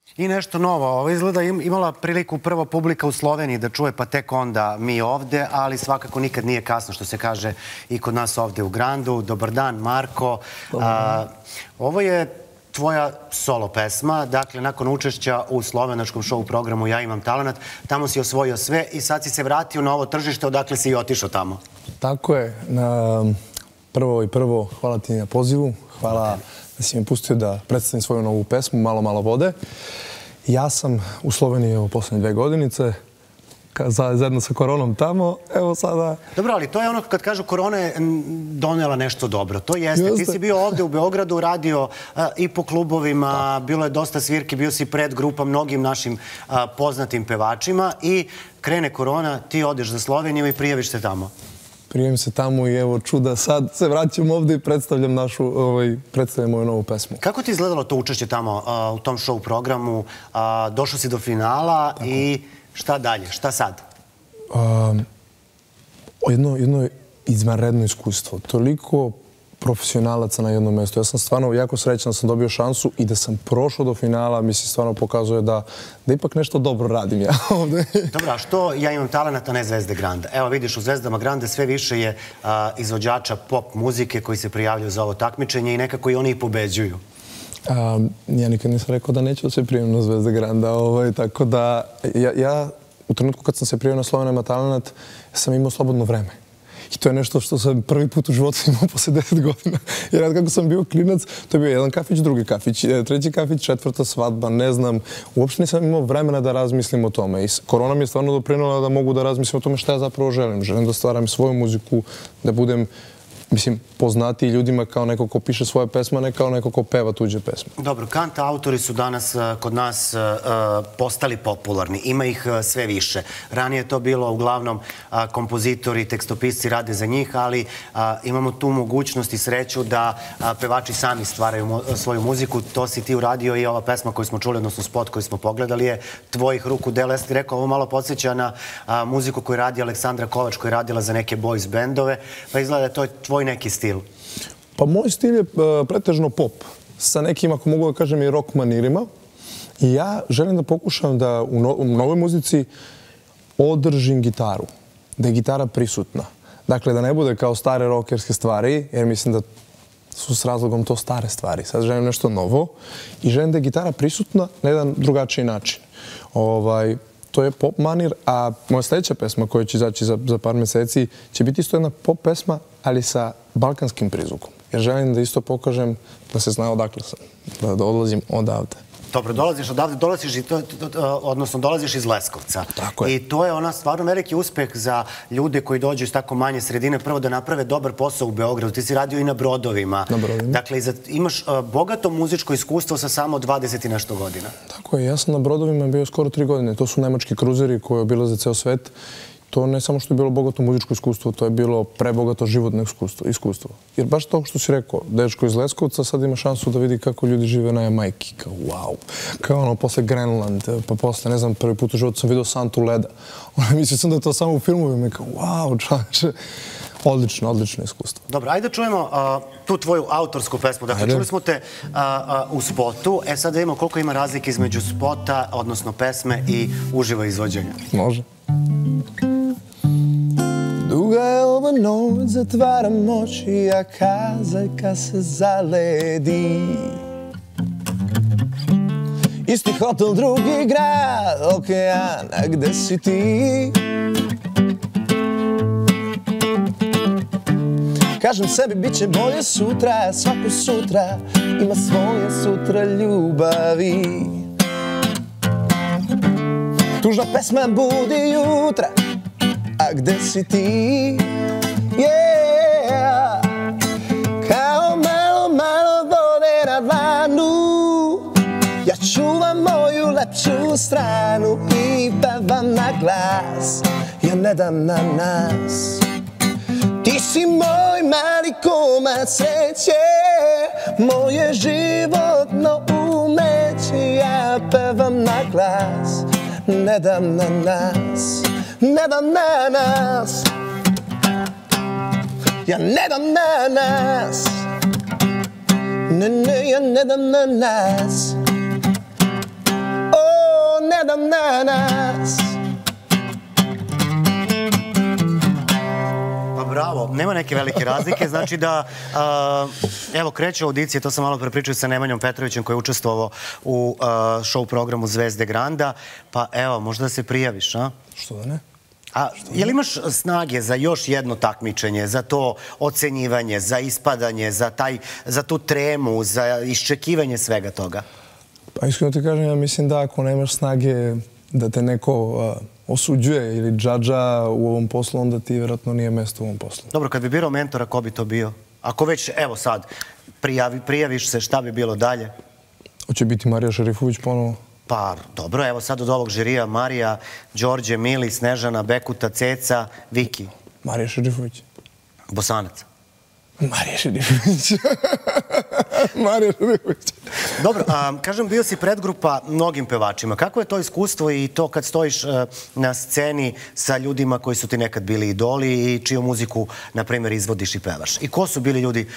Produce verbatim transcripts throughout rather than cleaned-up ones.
I nešto novo. Ovo izgleda imala priliku prvo publika u Sloveniji da čuje, pa tek onda mi ovde, ali svakako nikad nije kasno, što se kaže i kod nas ovde u Grandu. Dobar dan, Marko. Ovo je tvoja solo pesma, dakle, nakon učešća u slovenačkom show programu Ja imam talenat, tamo si osvojio sve i sad si se vratio na ovo tržište, odakle si i otišao tamo. Tako je. Prvo i prvo, hvala ti na pozivu. Hvala da si mi pustio da predstavim svoju novu pesmu, Malo, malo vode. Ja sam u Sloveniji evo poslednje dve godinice, zajedno sa koronom tamo, evo sada... Dobro, ali to je ono kad kažu korona je donela nešto dobro. To jeste. Ti si bio ovde u Beogradu, radio i po klubovima, bilo je dosta svirki, bio si pred grupa mnogim našim poznatim pevačima i krene korona, ti odeš za Sloveniju i prijaviš se tamo. Prijavim se tamo i evo čuda, sad se vraćam ovde i predstavljam našu, predstavljam moju novu pesmu. Kako ti izgledalo to učešće tamo u tom show programu? Došao si do finala i šta dalje? Šta sad? Jedno izvanredno iskustvo. Toliko profesionalaca na jednom mestu. Ja sam stvarno jako srećan da sam dobio šansu i da sam prošao do finala, mi se stvarno pokazuje da ipak nešto dobro radim ja ovde. Dobro, a što Ja imam talenat, a ne Zvezde Granda? Evo vidiš, u Zvezdama Granda sve više je izvođača pop muzike koji se prijavljaju za ovo takmičenje i nekako i oni i pobeđuju. Ja nikad nisam rekao da neću da se prijavim na Zvezde Granda, tako da ja u trenutku kad sam se prijavio na Slovenima talenat sam imao slobodno vreme. I to je nešto što sam prvi put u životu imao posle deset godina. Jer kako sam bio klinac, to je bio jedan kafić, drugi kafić, treći kafić, četvrta svadba, ne znam. Uopšte nisam imao vremena da razmislim o tome. I korona mi je stvarno doprinela da mogu da razmislim o tome šta ja zapravo želim. Želim da stvaram svoju muziku, da budem, mislim, poznatiji ljudima kao neko ko piše svoje pesme, ne kao neko ko peva tuđe pesme. Dobro, kant autori su danas kod nas postali popularni. Ima ih sve više. Ranije je to bilo uglavnom kompozitori, tekstopisci rade za njih, ali imamo tu mogućnost i sreću da pevači sami stvaraju svoju muziku. To si ti uradio i ova pesma koju smo čuli, odnosno spot koji smo pogledali je Tvojih ruku delo. Ja sam ti rekao, ovo malo podsjeća na muziku koju radi Aleksandra Kovač, koja je radila za neke boys bendove, pa izgleda da je to tvoj neki stil. Pa moj stil je pretežno pop, sa nekim, ako mogu da kažem, i rock manirima. I ja želim da pokušam da u novoj muzici održim gitaru, da je gitara prisutna. Dakle, da ne bude kao stare rockerske stvari, jer mislim da su s razlogom to stare stvari. Sad želim nešto novo i želim da je gitara prisutna na jedan drugačiji način. To je pop manir, a moja sledeća pesma koja će izaći za par meseci će biti isto jedna pop pesma, ali sa balkanskim prizvukom. Jer želim da isto pokažem da se zna odakle sam, da dolazim odavde. Dobro, dolaziš odavde, dolaziš, odnosno dolaziš iz Leskovca. Tako je. I to je ona stvarno veliki uspeh za ljude koji dođu iz tako manje sredine. Prvo da naprave dobar posao u Beogradu. Ti si radio i na brodovima. Na brodovima. Dakle, imaš bogato muzičko iskustvo sa samo dvadeset i nešto godina. Tako je. Ja sam na brodovima bio skoro tri godine. To su nemački kruzeri koji obilaze ceo svet. To ne samo što je bilo bogato muzičko iskustvo, to je bilo prebogato životno iskustvo. Jer baš to što si rekao, dečko iz Leskovca sad ima šansu da vidi kako ljudi žive na Jamajki. Kao wow. Kao ono, posle Grenland, pa posle, ne znam, prvi put u životu sam vidio Santu leda. Mislio sam da je to samo u filmovima. Kao wow, čače. Odlično, odlično iskustvo. Dobro, ajde da čujemo tu tvoju autorsku pesmu. Dakle, čuli smo te u spotu. E sad da vidimo koliko ima razlike između spota, odnosno pesme i uživo izvođenja. Može. Duga je ova noć, zatvaram oči, a kazaljka se zaledi. Isti hotel, drugi grad, okeana, gde si ti? Kažem sebi, bit će bolje sutra, svako sutra ima svoje sutra ljubavi. Tužna pesma budi jutra, a gde si ti? Yeah! Kao malo, malo vode na dlanu, ja čuvam moju lepšu stranu i pevam na glas, ja ne dam na nas. Ti si moj mali komad sreće, moje životno umeće, ja pevam na glas, ne dam na nas. Ne dam na nas, ja ne dam na nas, ne, ne, ja ne dam na nas. danas. Bravo, nema neke velike razlike, znači da, evo, kreće audicije, to sam malo prepričao sa Nemanjom Petrovićem koji je učestvovao u show programu Zvezde Granda, pa evo, možda da se prijaviš, a? Što da ne? A je li imaš snage za još jedno takmičenje, za to ocenjivanje, za ispadanje, za tu tremu, za iščekivanje svega toga? Pa iskreno ti kažem, ja mislim da ako nemaš snage da te neko osuđuje ili džadža u ovom poslu, onda ti vjerojatno nije mjesto u ovom poslu. Dobro, kad bi birao mentora, ko bi to bio? Ako već, evo sad, prijaviš se, šta bi bilo dalje? Hoće biti Marija Šerifović ponovo. Pa, dobro, evo sad od ovog žirija Marija, Đorđe, Mili, Snežana, Bekuta, Ceca, Viki. Marija Šerifović. Bosanac. Marija Šerifović. Marija Šerifović. Dobro, kažem, bio si predgrupa mnogim pevačima. Kako je to iskustvo i to kad stojiš na sceni sa ljudima koji su ti nekad bili idoli i čiju muziku, na primjer, izvodiš i pevaš? I ko su bili ljudi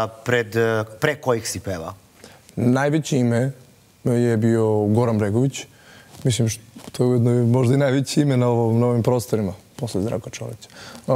pre kojih si pevao? Najveće ime je bio Goran Bregović. Mislim, to je ujedno možda i najveće ime na ovim prostorima, posle Zdravka Čolića.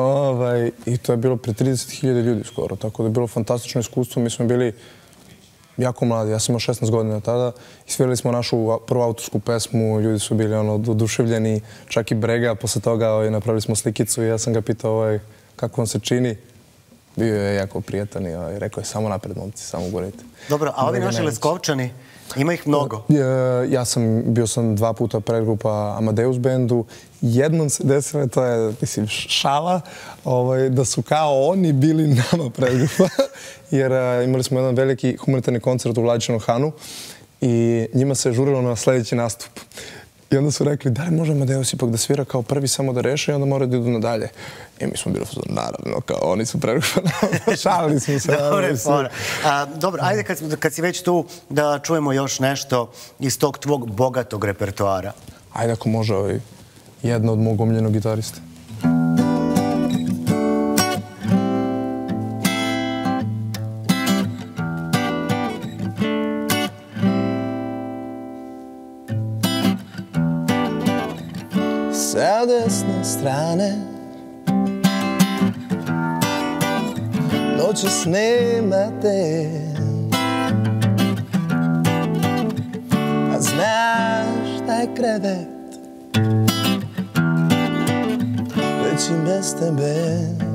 I to je bilo pre trideset hiljada ljudi skoro, tako da je bilo fantastično iskustvo. Mi smo bili jako mladi, ja sam imao šesnaest godina tada i svirali smo našu prvu autorsku pesmu, ljudi su bili oduševljeni, čak i Brega, posle toga napravili smo slikicu i ja sam ga pitao kako vam se čini. Bio je jako prijatan i rekao je samo napred, momci, samo gurajte. Dobro, a ovi naši Leskovčani, ima ih mnogo? Ja sam, bio sam dva puta predgrupa Amadeus bendu. Jednom se desilo, to je, mislim, šala, da su kao oni bili nama predgrupa, jer imali smo jedan veliki humanitarni koncert u Vladičinom Hanu i njima se žurilo na sljedeći nastup. I onda su rekli, da li može Amadeus ipak da svira kao prvi samo da reše i onda moraju da idu nadalje. I mi smo bili, naravno, kao oni su predgrupa, šalili smo se. Dobro, ajde kad si već tu da čujemo još nešto iz tog tvog bogatog repertoara. Ajde ako može jedna od mog omiljenog gitarista. Sa desne strane noćas nema te, a znaš da je krevet već i bez tebe.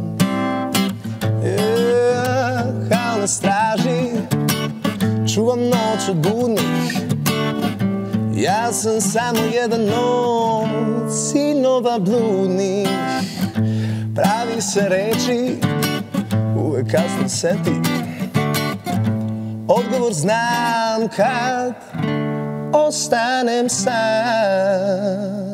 Kao na straži čuvam noć od budnih, ja sam samo jedan od sinova bludnih. Pravi se reči uvek kasno seti, odgovor znam kad ostanem sam.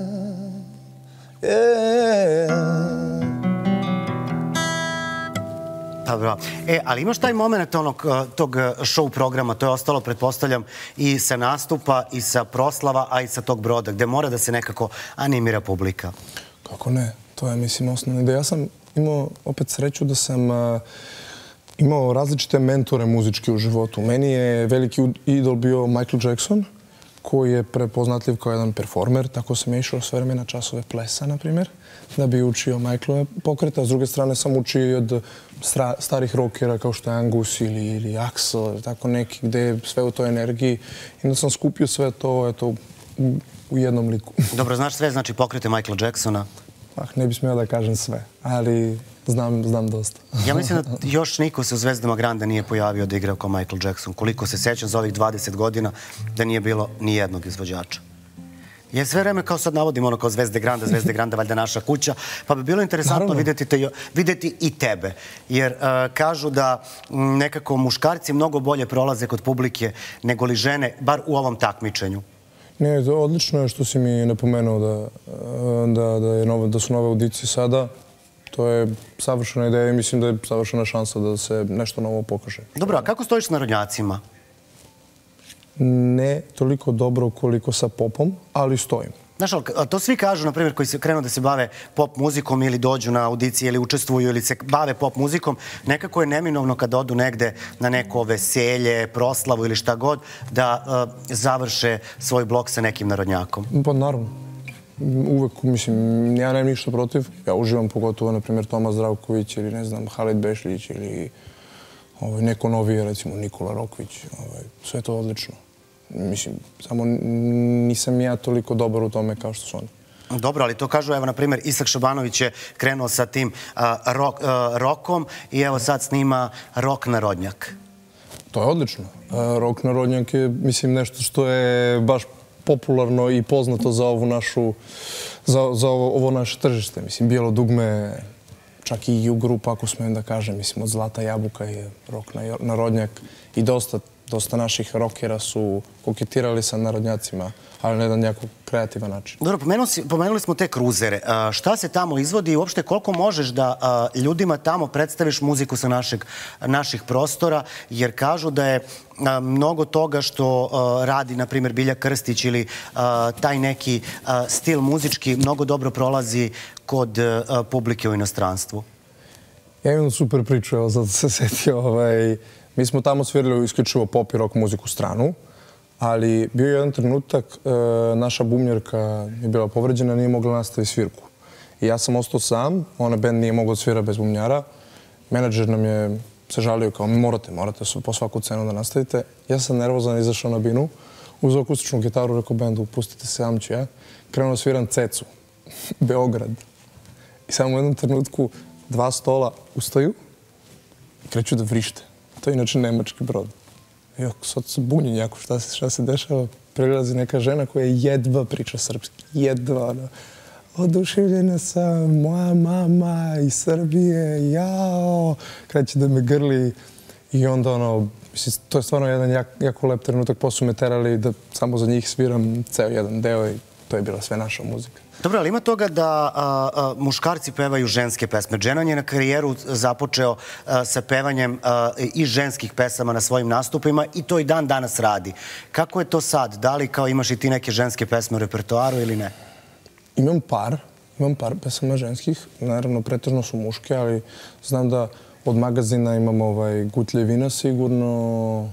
Dobro. E, ali imaš taj moment tog show programa, to je ostalo, pretpostavljam, i sa nastupa, i sa proslava, a i sa tog broda, gde mora da se nekako animira publika. Kako ne? To je, mislim, osnovno. Da ja sam imao opet sreću da sam imao različite mentore muzičke u životu. Meni je veliki idol bio Michael Jackson, koji je prepoznatljiv kao jedan performer, tako sam je išao sve vreme na časove plesa, na primjer, da bi učio Michaelove pokrete, a s druge strane sam učio i od starih rockera kao što je Angus ili Axl, tako neki, gde je sve u toj energiji. I onda sam skupio sve to u jednom liku. Dobro, znaš sve, znači pokrete Michaela Jacksona? Ah, ne bi smio da kažem sve, ali znam dosta. Ja mislim da još niko se u Zvezdama Granda nije pojavio da igra kao Michael Jackson. Koliko se sećam za ovih dvadeset godina da nije bilo ni jednog izvođača. Jer sve vreme kao sad navodim ono kao Zvezde Granda, Zvezde Granda, valjda naša kuća, pa bi bilo interesantno vidjeti i tebe. Jer kažu da nekako muškarci mnogo bolje prolaze kod publike nego li žene, bar u ovom takmičenju. Ne, odlično je što si mi napomenuo da su nove audicije sada. To je savršena ideja i mislim da je savršena šansa da se nešto novo pokaže. Dobro, a kako stojiš s narodnjacima? Ne toliko dobro koliko sa popom, ali stojim. Znaš, ali to svi kažu, na primjer, koji se krenu da se bave pop muzikom ili dođu na audicije ili učestvuju ili se bave pop muzikom, nekako je neminovno kada odu negde na neko veselje, proslavu ili šta god, da završe svoj blok sa nekim narodnjakom. Pa naravno. uvek, mislim, ja nemam ništa protiv. Ja uživam pogotovo, na primjer, Toma Zdravković ili, ne znam, Halid Bešlić ili neko novije, recimo, Nikola Rokvić. Sve je to odlično. Mislim, samo nisam ja toliko dobar u tome kao što su oni. Dobro, ali to kažu, evo, na primjer, Isak Šabanović je krenuo sa tim rokom i evo sad snima Rok narodnjak. To je odlično. Rok narodnjak je, mislim, nešto što je baš popularno i poznato za ovu našu, za ovo naše tržište. Mislim, Bijelo dugme, čak i U grupa, ako smijem da kažem, mislim, od Zlata jabuka je Rok narodnjak i dosta Dosta naših rokera su koketirali sa narodnjacima, ali na jedan jako kreativan način. Dobro, pomenuli smo te kruzere. Šta se tamo izvodi i uopšte koliko možeš da ljudima tamo predstaviš muziku sa naših prostora, jer kažu da je mnogo toga što radi, na primjer, Bilja Krstić ili taj neki stil muzički mnogo dobro prolazi kod publike u inostranstvu. Ja imam super priču, evo, zato se setio, mi smo tamo svirali isključivo pop i rock muziku stranu, ali bio je jedan trenutak, naša bumnjarka je bila povređena, nije mogla nastaviti svirku. I ja sam ostao sam, ona band nije mogla svira bez bumnjara. Menadžer nam je se žalio kao, morate, morate po svaku cenu da nastavite. Ja sam nervozan izašao na binu, uzeo akustičnu gitaru, rekao bendu, pustite se, sam ću ja. Krenuo sviram Cecu, Beograd. I samo u jednom trenutku dva stola ustaju i kreću da vrište. To je inače nemački brod. I ako sad se bunjen jako šta se dešava, prelazi neka žena koja jedva priča srpski. Jedva. Oduševljena sam, moja mama iz Srbije, jao. Kreće da me grli i onda ono, mislim, to je stvarno jedan jako lep trenutak. Posle me terali da samo za njih sviram ceo jedan deo i to je bila sve naša muzika. Dobro, ali ima toga da muškarci pevaju ženske pesme. Dženon je na karijeru započeo sa pevanjem i ženskih pesama na svojim nastupima i to i dan danas radi. Kako je to sad? Da li kao imaš i ti neke ženske pesme u repertoaru ili ne? Imam par. Imam par pesama ženskih. Naravno, pretežno su muške, ali znam da od magazina imam Gutljevina sigurno.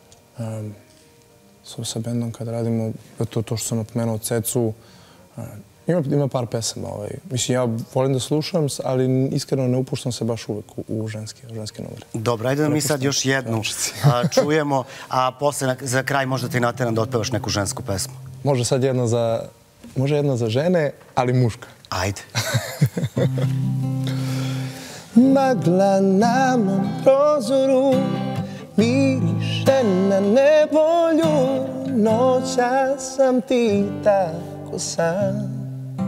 Sa bendom kad radimo, to što sam napomenuo, Cecu. Ima par pesama. Mislim, ja volim da slušam, ali iskreno ne upuštam se baš uvek u ženske numere. Dobro, ajde da mi sad još jednu čujemo, a posle za kraj možda ti nateram da otpevaš neku žensku pesmu. Može sad jedna za... Može jedna za žene, ali muška. Ajde. Magla na mom prozoru miriše na nevolju, noća sam ti tako sam.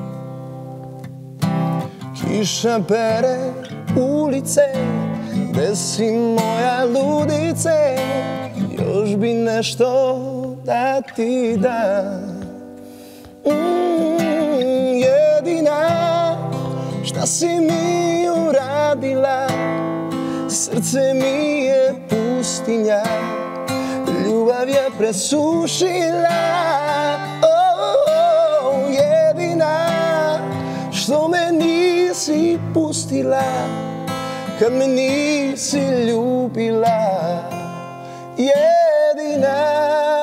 Kiša pere ulice, gde si moja ludice, još bi nešto da ti dam. Jedina šta si mi uradila, srce mi je pustinja, ljubav je presušila. Jedina što me nisi pustila, kad me nisi ljubila. Jedina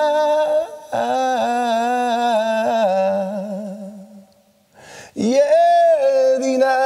jedina.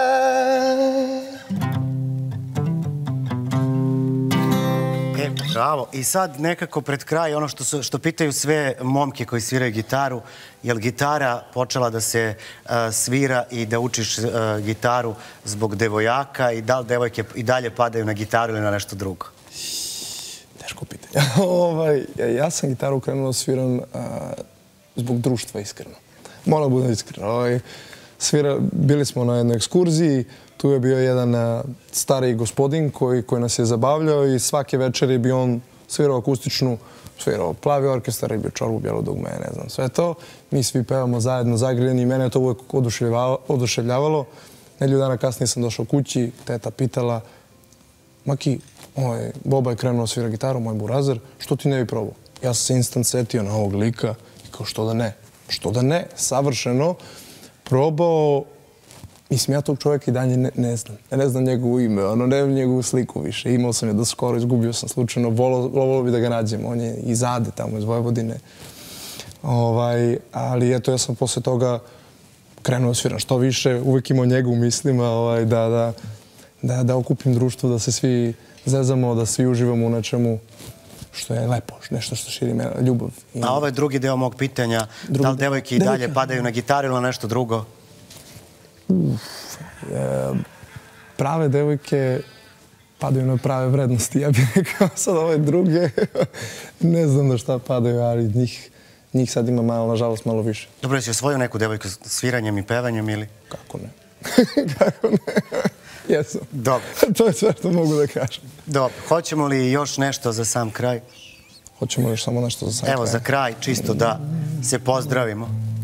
E, bravo. I sad nekako pred kraj ono što pitaju sve momke koji sviraju gitaru, je li gitara počela da se svira i da učiš gitaru zbog devojaka i da li devojke i dalje padaju na gitaru ili na nešto drugo? Teško pitanje. Ja sam gitaru krenuo da sviram zbog društva, iskreno. Moram budem iskreno. Bili smo na jednoj ekskurziji, tu je bio jedan stari gospodin koji nas je zabavljao i svake večeri bi on svirao akustičnu, svirao Plavi orkestar, bio Čorbu, Bijelo dugme, ne znam, sve to. Mi svi pevamo zajedno, zagrijani i mene je to uvek oduševljavalo. Nedelju dana kasnije sam došao kući, teta pitala, Maki, Boba je krenuo svira gitaru, moj burazer, što ti ne bi probao? Ja sam se instant setio na ovog lika i kao što da ne, što da ne, savršeno. Probao, mislim, ja tog čovjeka i dalje ne znam. Ja ne znam njegovo ime, ono, ne znam njegovu sliku više. Imao sam je da skoro, izgubio sam slučajno, volio bi da ga nađem. On je iz Ade, tamo, iz Vojvodine. Ali eto, ja sam posle toga krenuo sviram što više, uvek imao njega u mislima, ovaj, da, da, da, da okupim društvo, da se svi zezamo, da svi uživamo u nečemu što je lepo, nešto što širi ljubav. A ovaj drugi deo mog pitanja, Drugi da li deo. devojke i dalje padaju na gitaru ili na nešto drugo? Uf, e, prave devojke padaju na prave vrednosti. Ja bih rekao sad ove druge, ne znam na šta padaju, ali njih, njih sad ima malo, nažalost, malo više. Dobro, jesi osvojio neku devojku sviranjem i pevanjem ili? Kako ne? Kako ne? Jesam. Dobro. To je sve što mogu da kažem. Dobro. Hoćemo li još nešto za sam kraj? Hoćemo li još samo nešto za sam kraj? Evo, za kraj, čisto da se pozdravimo.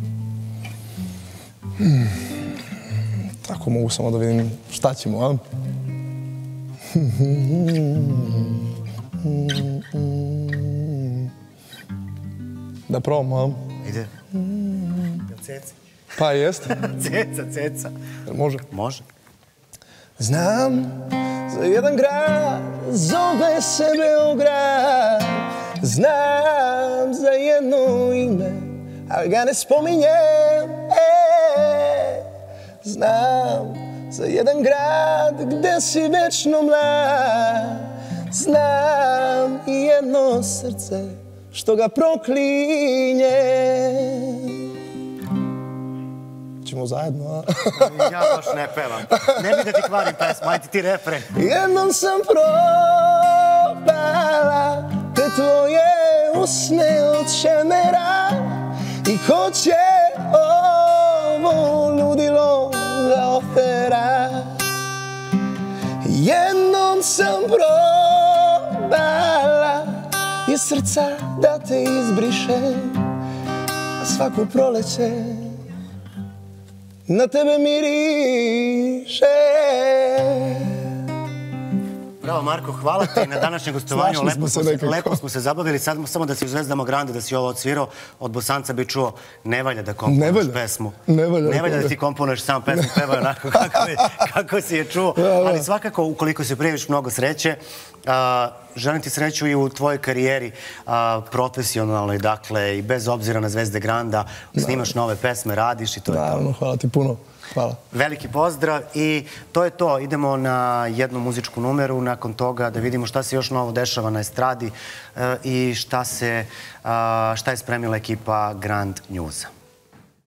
Hmm. Tako mogu samo da vidim šta ćemo, a? Da probamo, a? Ide. Jel ceca? Pa jeste. Ceca, ceca. Može? Može. Znam za jedan grad, zove se Beograd. Znam za jedno ime, ali ga ne spominjem. E, znam za jedan grad gde si večno mlad. Znam i jedno srce što ga proklinje. Ćemo zajedno, a? Ja baš ne pevam. Ne bi da ti kvarim pesmu, ajde ti refren. Jednom sam probala te tvoje usne od šemera i ko će ovo ludilo da opera. Jednom sam probala iz srca da te izbrišem, a svako proleće na tebe miriše. Bravo, Marko, hvala ti na današnjem gostovanju. Lepo smo se, lepo smo se zabavili. Sad samo da si u Zvezdama Grande, da si ovo odsvirao. Od Bosanca bi čuo, ne valja da komponuješ pesmu. Ne valja. Ne valja da ti komponuješ sam pesmu, peva onako kako, je, kako si je čuo. Ali svakako, ukoliko se prijaviš, mnogo sreće. A, želim ti sreću i u tvojoj karijeri a, profesionalnoj, dakle, i bez obzira na Zvezde Granda, snimaš nove pesme, radiš i to je to. Naravno, hvala ti puno. Hvala. Veliki pozdrav i to je to. Idemo na jednu muzičku numeru, nakon toga da vidimo šta se još novo dešava na estradi i šta, se, šta je spremila ekipa Grand Newsa.